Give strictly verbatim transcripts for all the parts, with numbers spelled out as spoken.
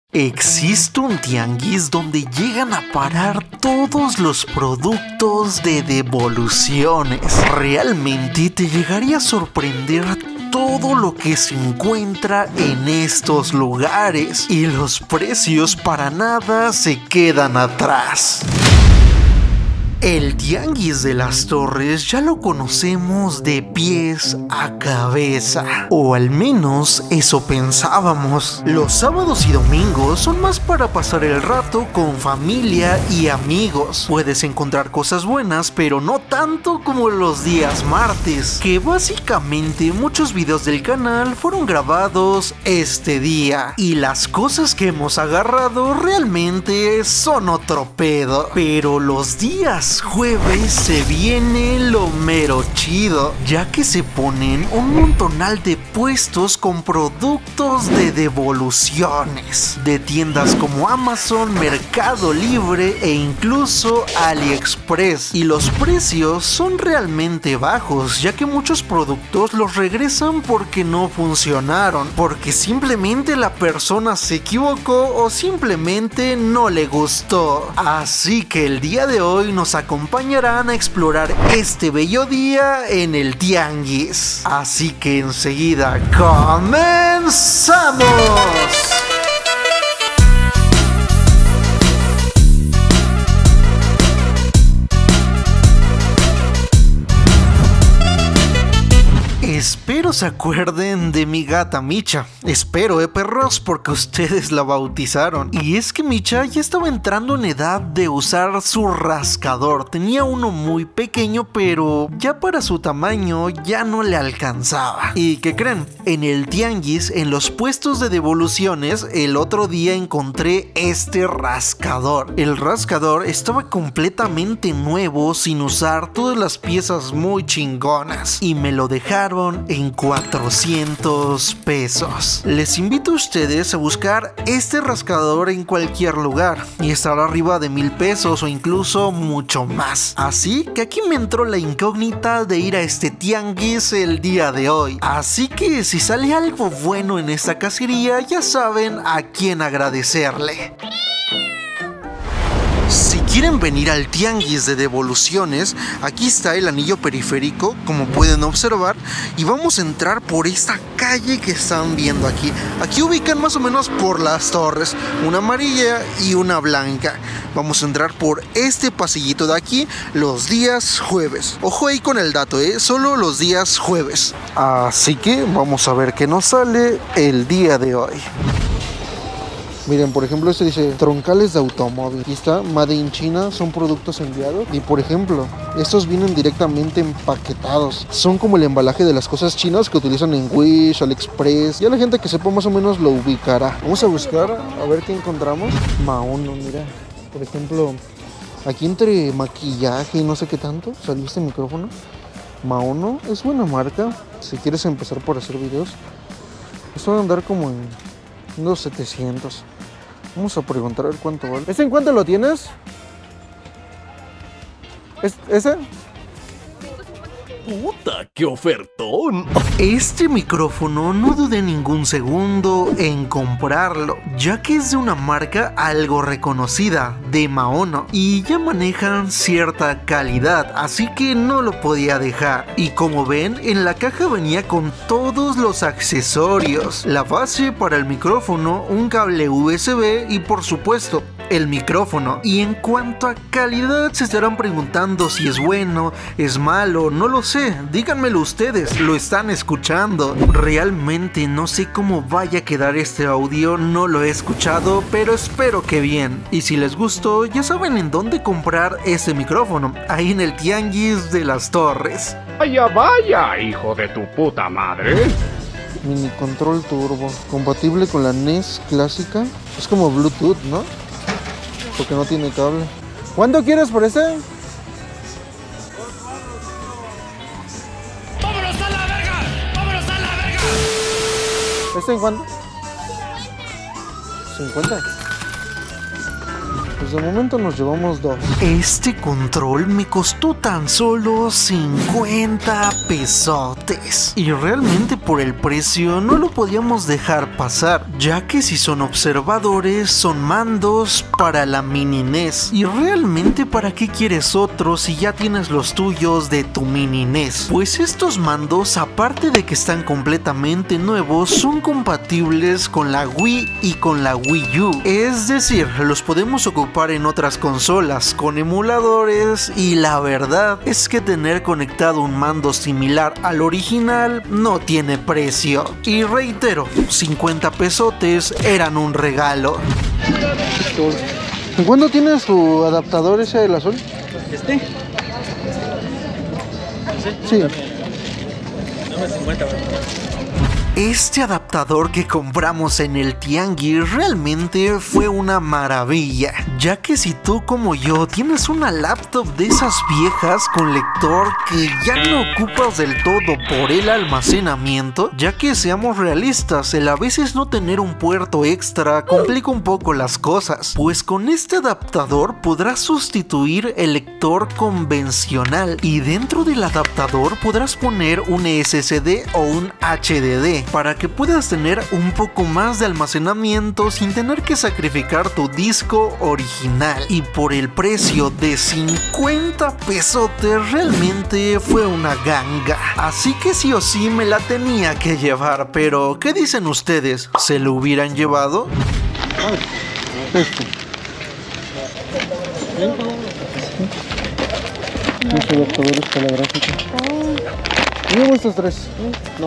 Existe un tianguis donde llegan a parar todos los productos de devoluciones. Realmente te llegaría a sorprender todo lo que se encuentra en estos lugares y los precios para nada se quedan atrás. El Tianguis de las Torres ya lo conocemos de pies a cabeza, o al menos eso pensábamos. Los sábados y domingos son más para pasar el rato con familia y amigos. Puedes encontrar cosas buenas, pero no tanto como los días martes, que básicamente muchos videos del canal fueron grabados este día, y las cosas que hemos agarrado realmente son otro pedo. Pero los días jueves se viene lo mero chido, ya que se ponen un montonal de puestos con productos de devoluciones de tiendas como Amazon, Mercado Libre e incluso AliExpress, y los precios son realmente bajos, ya que muchos productos los regresan porque no funcionaron, porque simplemente la persona se equivocó o simplemente no le gustó. Así que el día de hoy nos acompañarán a explorar este bello día en el Tianguis. Así que enseguida comenzamos. Espero se acuerden de mi gata Micha. Espero, eh, perros, porque ustedes la bautizaron. Y es que Micha ya estaba entrando en edad de usar su rascador. Tenía uno muy pequeño, pero ya para su tamaño ya no le alcanzaba. ¿Y qué creen? En el tianguis, en los puestos de devoluciones, el otro día encontré este rascador. El rascador estaba completamente nuevo, sin usar, todas las piezas muy chingonas, y me lo dejaron en cuatrocientos pesos. Les invito a ustedes a buscar este rascador en cualquier lugar y estará arriba de mil pesos o incluso mucho más. Así que aquí me entró la incógnita de ir a este tianguis el día de hoy. Así que si sale algo bueno en esta cacería, ya saben a quién agradecerle. Si quieren venir al tianguis de devoluciones, aquí está el anillo periférico, como pueden observar, y vamos a entrar por esta calle que están viendo aquí. Aquí ubican más o menos por las torres, una amarilla y una blanca. Vamos a entrar por este pasillito de aquí los días jueves. Ojo ahí con el dato, ¿eh? Solo los días jueves. Así que vamos a ver qué nos sale el día de hoy. Miren, por ejemplo, este dice troncales de automóvil. Aquí está, Made in China, son productos enviados. Y por ejemplo, estos vienen directamente empaquetados. Son como el embalaje de las cosas chinas que utilizan en Wish, AliExpress. Ya la gente que sepa más o menos lo ubicará. Vamos a buscar, a ver qué encontramos. Maono, mira. Por ejemplo, aquí entre maquillaje y no sé qué tanto, salió este micrófono. Maono, es buena marca. Si quieres empezar por hacer videos, esto va a andar como en unos setecientos. Vamos a preguntar a ver cuánto vale. ¿Ese en cuánto lo tienes? ¿Es, ¿Ese? ¡Puta, qué ofertón! Este micrófono no dudé ningún segundo en comprarlo, ya que es de una marca algo reconocida, de Maono, y ya manejan cierta calidad, así que no lo podía dejar. Y como ven, en la caja venía con todos los accesorios, la base para el micrófono, un cable U S B y por supuesto el micrófono. Y en cuanto a calidad, se estarán preguntando si es bueno, es malo, no lo sé. Díganmelo ustedes, lo están escuchando. Realmente no sé cómo vaya a quedar este audio, no lo he escuchado, pero espero que bien. Y si les gustó, ya saben en dónde comprar este micrófono, ahí en el Tianguis de las Torres. Vaya, vaya, hijo de tu puta madre. Mini control turbo, compatible con la N E S clásica. Es como Bluetooth, ¿no? Porque no tiene cable. ¿Cuánto quieres por ese? ¡Vámonos a la verga! ¡Vámonos a la verga! ¿Este en cuánto? cincuenta. Pues de momento nos llevamos dos. Este control me costó tan solo cincuenta pesotes. Y realmente por el precio no lo podíamos dejar pasar, ya que si son observadores son mandos para la mini N E S. Y realmente ¿para qué quieres otro si ya tienes los tuyos de tu mini N E S? Pues estos mandos, aparte de que están completamente nuevos, son compatibles con la Wii y con la Wii U. Es decir, los podemos ocupar en otras consolas con emuladores, y la verdad es que tener conectado un mando similar al original no tiene precio. Y reitero, cincuenta pesotes eran un regalo. ¿En cuándo tienes tu adaptador ese del azul? ¿Este? Sí. Dame cincuenta, Este adaptador que compramos en el tianguis realmente fue una maravilla, ya que si tú como yo tienes una laptop de esas viejas con lector que ya no ocupas del todo por el almacenamiento, ya que seamos realistas, el a veces no tener un puerto extra complica un poco las cosas, pues con este adaptador podrás sustituir el lector convencional y dentro del adaptador podrás poner un S S D o un H D D para que puedas tener un poco más de almacenamiento sin tener que sacrificar tu disco original. Y por el precio de cincuenta pesotes realmente fue una ganga, así que sí o sí me la tenía que llevar. Pero ¿qué dicen ustedes? ¿Se lo hubieran llevado? Este. Los adaptadores para la gráfica. Llevo estos tres. ¿No?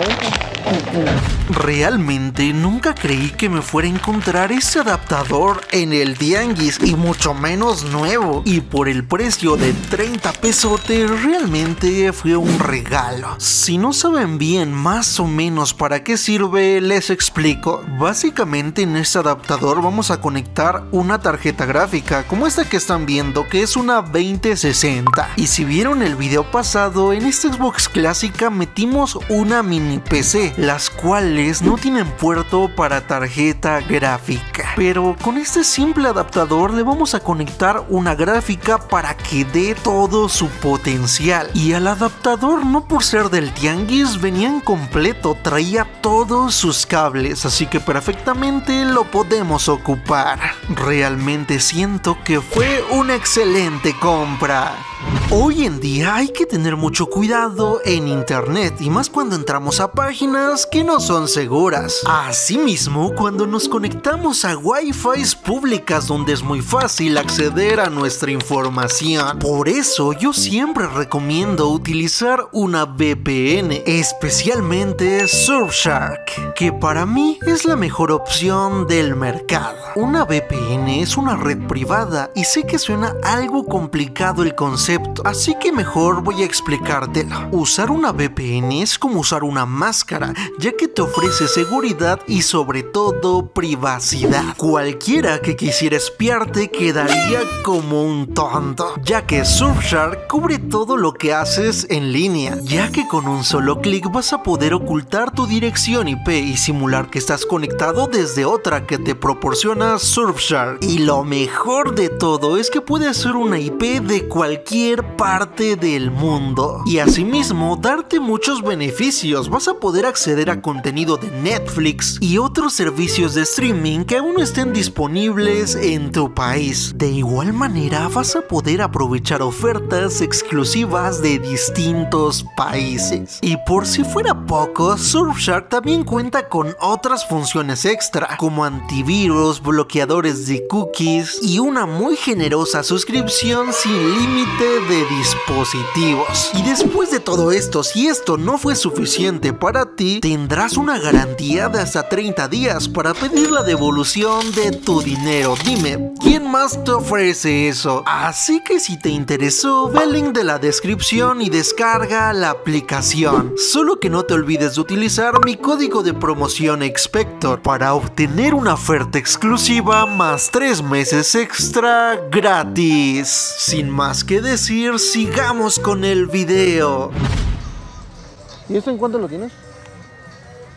Realmente nunca creí que me fuera a encontrar ese adaptador en el tianguis, y mucho menos nuevo, y por el precio de treinta pesotes realmente fue un regalo. Si no saben bien más o menos para qué sirve, les explico. Básicamente en este adaptador vamos a conectar una tarjeta gráfica como esta que están viendo, que es una veinte sesenta, y si vieron el video pasado, en esta Xbox clásica metimos una mini P C, las cuales no tienen puerto para tarjeta gráfica, pero con este simple adaptador le vamos a conectar una gráfica para que dé todo su potencial. Y al adaptador, no por ser del tianguis, venía en completo, traía todos sus cables, así que perfectamente lo podemos ocupar. Realmente siento que fue una excelente compra. Hoy en día hay que tener mucho cuidado en internet, y más cuando entramos a páginas que no son seguras. Asimismo, cuando nos conectamos a Wi-Fi públicas donde es muy fácil acceder a nuestra información. Por eso yo siempre recomiendo utilizar una V P N, especialmente Surfshark, que para mí es la mejor opción del mercado. Una V P N es una red privada, y sé que suena algo complicado el concepto, así que mejor voy a explicártelo. Usar una V P N es como usar una máscara, ya que te ofrece seguridad y sobre todo privacidad. Cualquiera que quisiera espiarte quedaría como un tonto, ya que Surfshark cubre todo lo que haces en línea, ya que con un solo clic vas a poder ocultar tu dirección I P y simular que estás conectado desde otra que te proporciona Surfshark. Y lo mejor de todo es que puede ser una I P de cualquier parte del mundo, y asimismo darte muchos beneficios. Vas a poder acceder a contenido de Netflix y otros servicios de streaming que aún no estén disponibles en tu país. De igual manera vas a poder aprovechar ofertas exclusivas de distintos países. Y por si fuera poco, Surfshark también cuenta con otras funciones extra, como antivirus, bloqueadores de cookies y una muy generosa suscripción sin límite de dispositivos. Y después de todo esto, si esto no fue suficiente para ti, tendrás una garantía de hasta treinta días para pedir la devolución de tu dinero. Dime, ¿quién más te ofrece eso? Así que si te interesó, ve el link de la descripción y descarga la aplicación. Solo que no te olvides de utilizar mi código de promoción Expector para obtener una oferta exclusiva más tres meses extra gratis. Sin más que decir, sigamos con el video. ¿Y esto en cuánto lo tienes?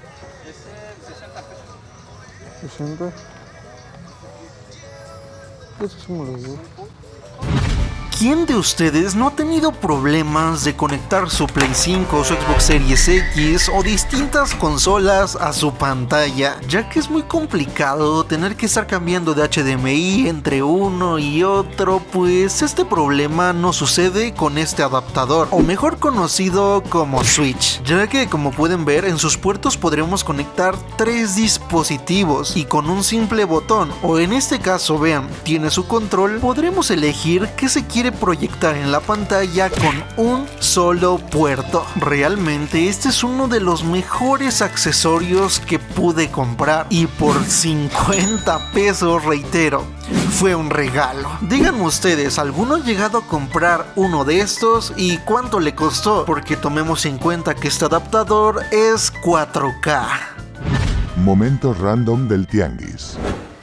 Ese sesenta pesos. sesenta. Eso sí me lo digo. ¿Quién de ustedes no ha tenido problemas de conectar su Play cinco, su Xbox Series X o distintas consolas a su pantalla? Ya que es muy complicado tener que estar cambiando de H D M I entre uno y otro, pues este problema no sucede con este adaptador, o mejor conocido como Switch, ya que como pueden ver en sus puertos podremos conectar tres dispositivos y con un simple botón, o en este caso vean, tiene su control, podremos elegir qué se quiere proyectar en la pantalla con un solo puerto. Realmente este es uno de los mejores accesorios que pude comprar y por cincuenta pesos, reitero, fue un regalo. Díganme ustedes, ¿alguno ha llegado a comprar uno de estos y cuánto le costó? Porque tomemos en cuenta que este adaptador es cuatro K. Momentos random del tianguis.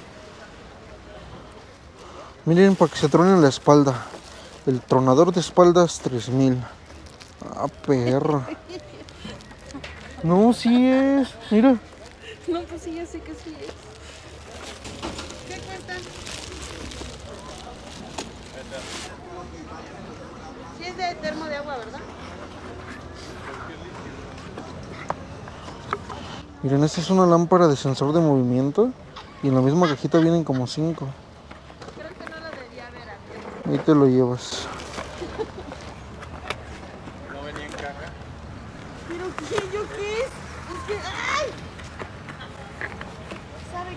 Miren, para que se truene la espalda. El tronador de espaldas tres mil. Ah, perra. No, sí es. Mira. No, pues sí, ya sé que sí es. ¿Qué cuesta? Sí es de termo de agua, ¿verdad? Miren, esta es una lámpara de sensor de movimiento. Y en la misma cajita vienen como cinco. Creo que no lo debía haber aquí. Ahí te lo llevas. No venía en caja. ¿Pero qué? ¿Yo qué es? Es que... ¡ay! ¿Sabe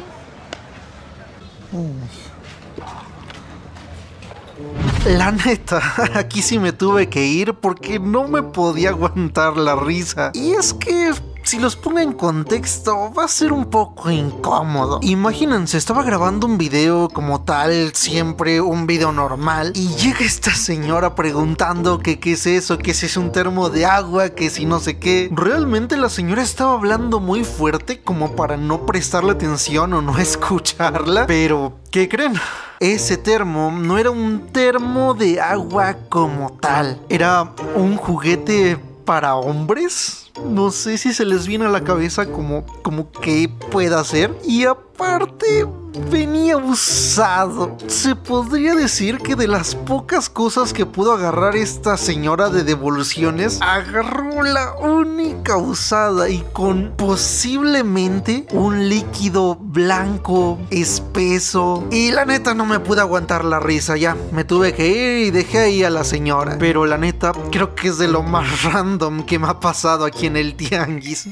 qué es? La neta, aquí sí me tuve que ir porque no me podía aguantar la risa. Y es que, si los pongo en contexto, va a ser un poco incómodo. Imagínense, estaba grabando un video como tal, siempre un video normal, y llega esta señora preguntando que qué es eso, que si es un termo de agua, que si no sé qué. Realmente la señora estaba hablando muy fuerte como para no prestarle atención o no escucharla. Pero, ¿qué creen? Ese termo no era un termo de agua como tal. Era un juguete para hombres. No sé si se les viene a la cabeza como, como que pueda ser. Y aparte venía usado. Se podría decir que de las pocas cosas que pudo agarrar esta señora de devoluciones, agarró la única usada y con posiblemente un líquido blanco, espeso. Y la neta no me pude aguantar la risa, ya me tuve que ir y dejé ahí a la señora. Pero la neta creo que es de lo más random que me ha pasado aquí en el tianguis.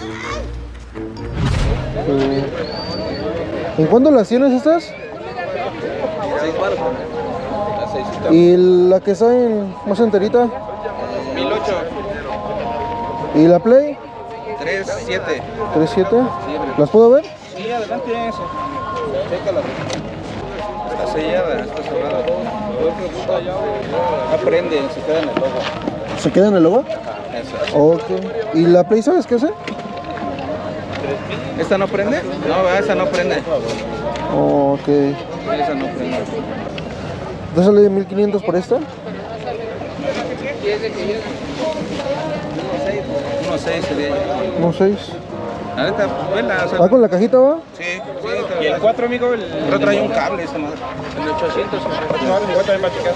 Eh, ¿En cuánto las tienes estas? ¿Y la que está en más enterita? mil ocho. ¿Y la Play? tres siete. ¿tres siete? ¿Las puedo ver? Sí, adelante eso. Chécala. Está sellada, está cerrada. No prende, se queda en el logo. ¿Se queda en el logo? Ajá, eso. Ok. ¿Y la Play sabes qué hace? ¿Esta no prende? No, esa no prende. Ok. Esa no prende. ¿Te sale mil quinientos por esta? uno seis sería. No, seis. La neta, vela, o sea, ¿Va con la cajita, va? sí, sí. Y el cuatro, amigo, el otro trae un cable, esa madre. El ochocientos. No, igual también va a checar.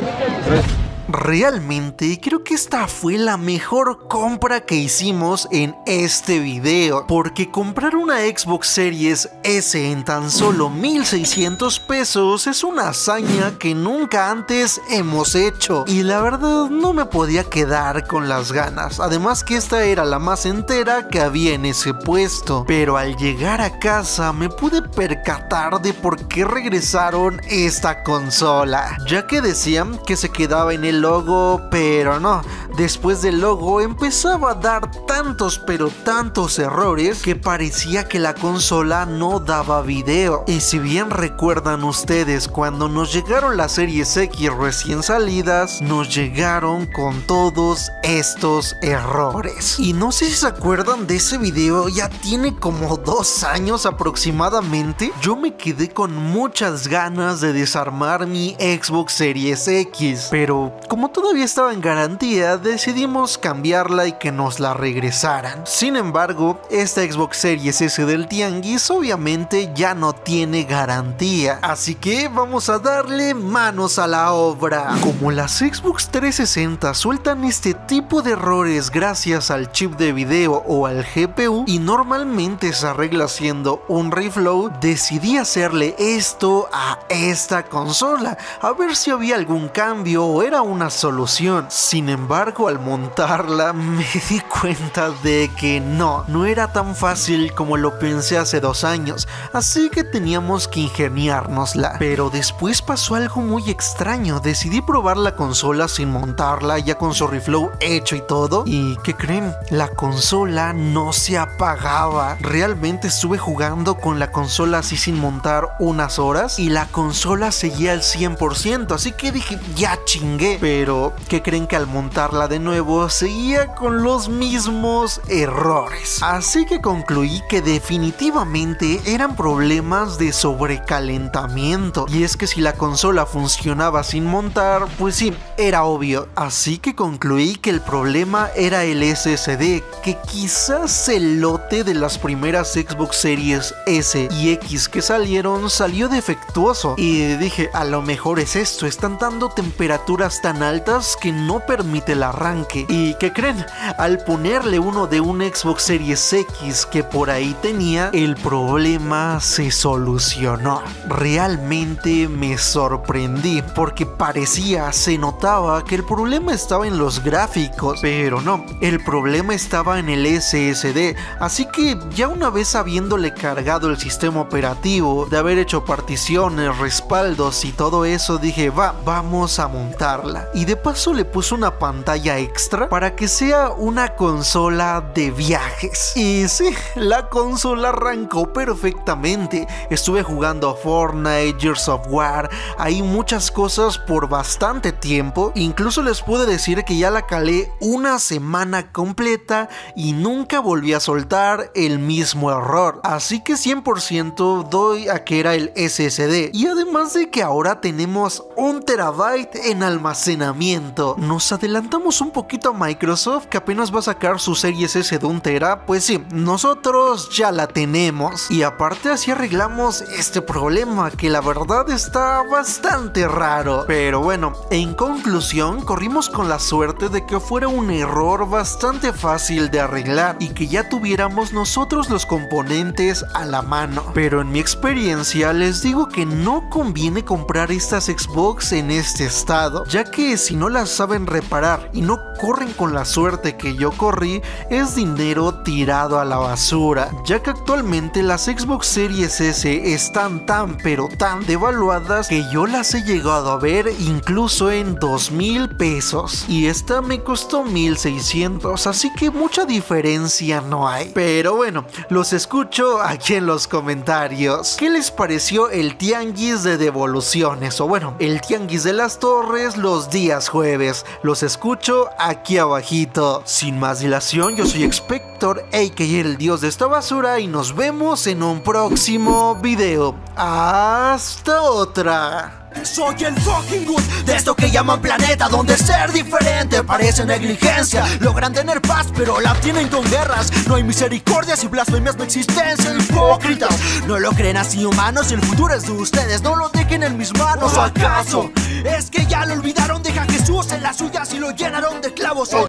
Realmente creo que esta fue la mejor compra que hicimos en este video, porque comprar una Xbox Series S en tan solo mil seiscientos pesos es una hazaña que nunca antes hemos hecho, y la verdad no me podía quedar con las ganas, además que esta era la más entera que había en ese puesto. Pero al llegar a casa me pude percatar de por qué regresaron esta consola, ya que decían que se quedaba en el logo, pero no, después del logo empezaba a dar tantos pero tantos errores que parecía que la consola no daba video. Y si bien recuerdan ustedes cuando nos llegaron las Series X recién salidas, nos llegaron con todos estos errores. Y no sé si se acuerdan de ese video, ya tiene como dos años aproximadamente. Yo me quedé con muchas ganas de desarmar mi Xbox Series X, pero como todavía estaba en garantía, garantía, decidimos cambiarla y que nos la regresaran. Sin embargo, esta Xbox Series S del tianguis obviamente ya no tiene garantía, así que vamos a darle manos a la obra. Como las Xbox trescientos sesenta sueltan este tipo de errores gracias al chip de video o al G P U y normalmente se arregla haciendo un reflow, decidí hacerle esto a esta consola a ver si había algún cambio o era una solución. Sin embargo, al montarla me di cuenta de que no, no era tan fácil como lo pensé hace dos años, así que teníamos que ingeniárnosla. Pero después pasó algo muy extraño, decidí probar la consola sin montarla, ya con su reflow hecho y todo, y ¿qué creen? La consola no se apagaba. Realmente estuve jugando con la consola así sin montar unas horas y la consola seguía al cien por ciento, así que dije, ya chingué. Pero ¿qué creen? Que al montarla de nuevo seguía con los mismos errores, así que concluí que definitivamente eran problemas de sobrecalentamiento, y es que si la consola funcionaba sin montar, pues sí, era obvio. Así que concluí que el problema era el S S D, que quizás el lote de las primeras Xbox Series S y X que salieron salió defectuoso, y dije, a lo mejor es esto, están dando temperaturas tan altas que no permite el arranque. ¿Y qué creen? Al ponerle uno de un Xbox Series X que por ahí tenía, el problema se solucionó. Realmente me sorprendí porque parecía, se notaba que el problema estaba en los gráficos, pero no, el problema estaba en el S S D. Así que ya una vez habiéndole cargado el sistema operativo, de haber hecho particiones, respaldos y todo eso, dije, va, vamos a montarla. Y de paso le puse una pantalla extra para que sea una consola de viajes. Y sí, la consola arrancó perfectamente. Estuve jugando Fortnite, Gears of War, hay muchas cosas por bastante tiempo. Incluso les puedo decir que ya la calé una semana completa y nunca volví a soltar el mismo error. Así que cien por ciento doy a que era el S S D. Y además de que ahora tenemos un terabyte en almacenamiento. Nos adelantamos un poquito a Microsoft, que apenas va a sacar su Series S de un tera. Pues sí, nosotros ya la tenemos. Y aparte así arreglamos este problema, que la verdad está bastante raro. Pero bueno, en conclusión, corrimos con la suerte de que fuera un error bastante fácil de arreglar y que ya tuviéramos nosotros los componentes a la mano. Pero en mi experiencia les digo que no conviene comprar estas Xbox en este estado, ya que si no las saben reparar y no corren con la suerte que yo corrí, es dinero tirado a la basura, ya que actualmente las Xbox Series S están tan pero tan devaluadas que yo las he llegado a ver incluso en dos mil pesos, y esta me costó mil seiscientos, así que mucha diferencia no hay. Pero bueno, los escucho aquí en los comentarios. ¿Qué les pareció el tianguis de devoluciones? O bueno, el tianguis de las torres los días jueves. Los escucho aquí abajito. Sin más dilación, yo soy Expector, a k a el dios de esta basura, y nos vemos en un próximo video. Hasta otra. Soy el fucking good de esto que llaman planeta, donde ser diferente parece negligencia. Logran tener paz pero la tienen con guerras. No hay misericordias y blasfemias no existencia. Hipócritas, no lo creen así humanos. El futuro es de ustedes, no lo dejen en mis manos. ¿O acaso es que ya lo olvidaron? Deja a Jesús en las suyas y lo llenaron de clavos.